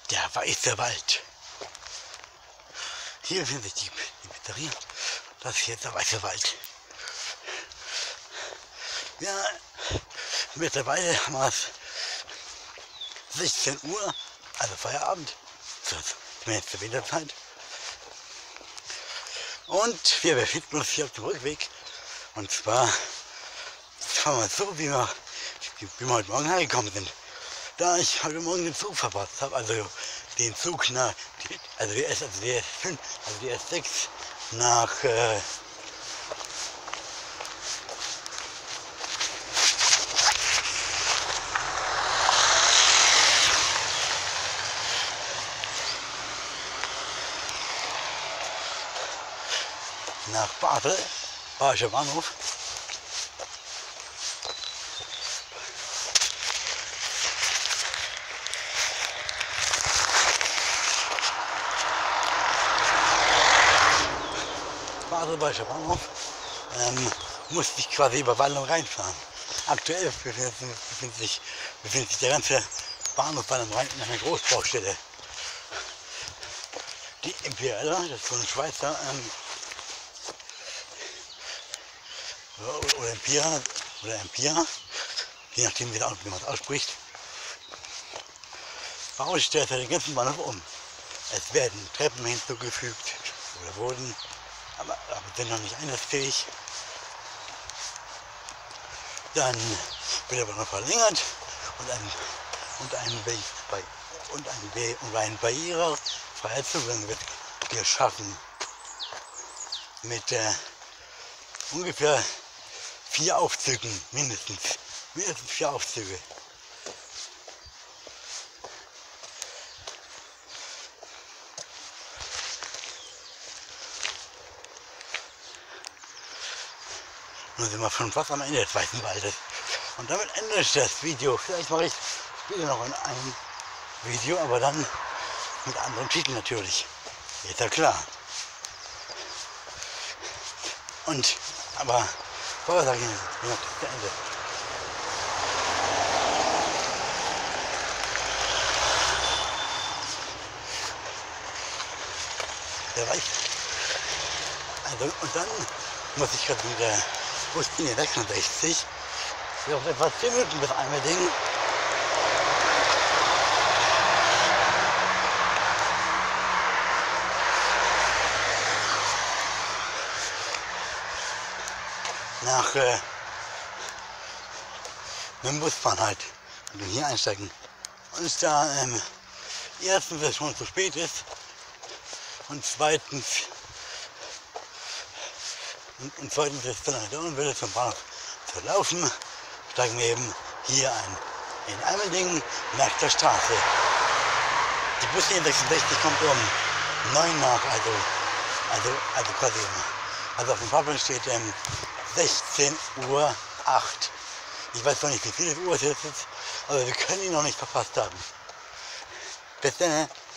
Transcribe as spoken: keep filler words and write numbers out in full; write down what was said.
Der weiße Wald. Hier befindet sich die, die Pizzeria. Das hier ist der weiße Wald. Ja, mittlerweile haben wir es sechzehn Uhr, also Feierabend. Das ist zumindest zur Winterzeit. Und wir befinden uns hier auf dem Rückweg. Und zwar fahren wir so, wie wir, wie wir heute Morgen hergekommen sind. Da ich heute Morgen den Zug verpasst habe, also den Zug nach, also die S, also die S fünf, also die S sechs nach äh, nach Basel, Basischer Bahnhof. Basel, Basischer Bahnhof, ähm, musste ich quasi über Wallung reinfahren. Aktuell befindet, befindet, sich, befindet sich der ganze Bahnhof Wallung rein in einer Großbaustelle. Die Imperial, das ist so ein Schweizer ähm, oder Empira, oder Empira, je nachdem wie man es ausspricht, baut den ganzen Bahnhof um. Es werden Treppen hinzugefügt oder wurden, aber, aber sind noch nicht einsatzfähig. Dann wird aber noch verlängert und ein, und ein, Be und ein, Be und ein barrierefreier Zugang wird geschaffen mit äh, ungefähr vier Aufzügen, mindestens, mindestens vier Aufzüge. Nun sind wir schon fast am Ende des Weißen Waldes. Und damit endet das Video. Vielleicht mache ich später noch ein Video, aber dann mit anderen Titeln natürlich. Ist ja klar. Und, aber vorher sage ich Ihnen, das ist der Ende. Der reicht. Also, und dann muss ich gerade wieder Buslinie sechsundsechzig, noch etwa zehn Minuten bis Almerding. Nach äh, mit dem Bus fahren halt und dann hier einsteigen. Und da ähm, erstens es schon zu spät ist und zweitens Und, und zweitens, wenn es dann lange dauern würde, zum Bahnhof zu laufen, steigen wir eben hier ein. In Almerdingen nach der Straße. Die Buslinie sechsundsechzig kommt um neun nach, also, also, also quasi immer. Also auf dem Fahrplan steht ähm, sechzehn Uhr acht. Ich weiß noch nicht, wie viel Uhr es jetzt ist, aber wir können ihn noch nicht verpasst haben. Bis dann.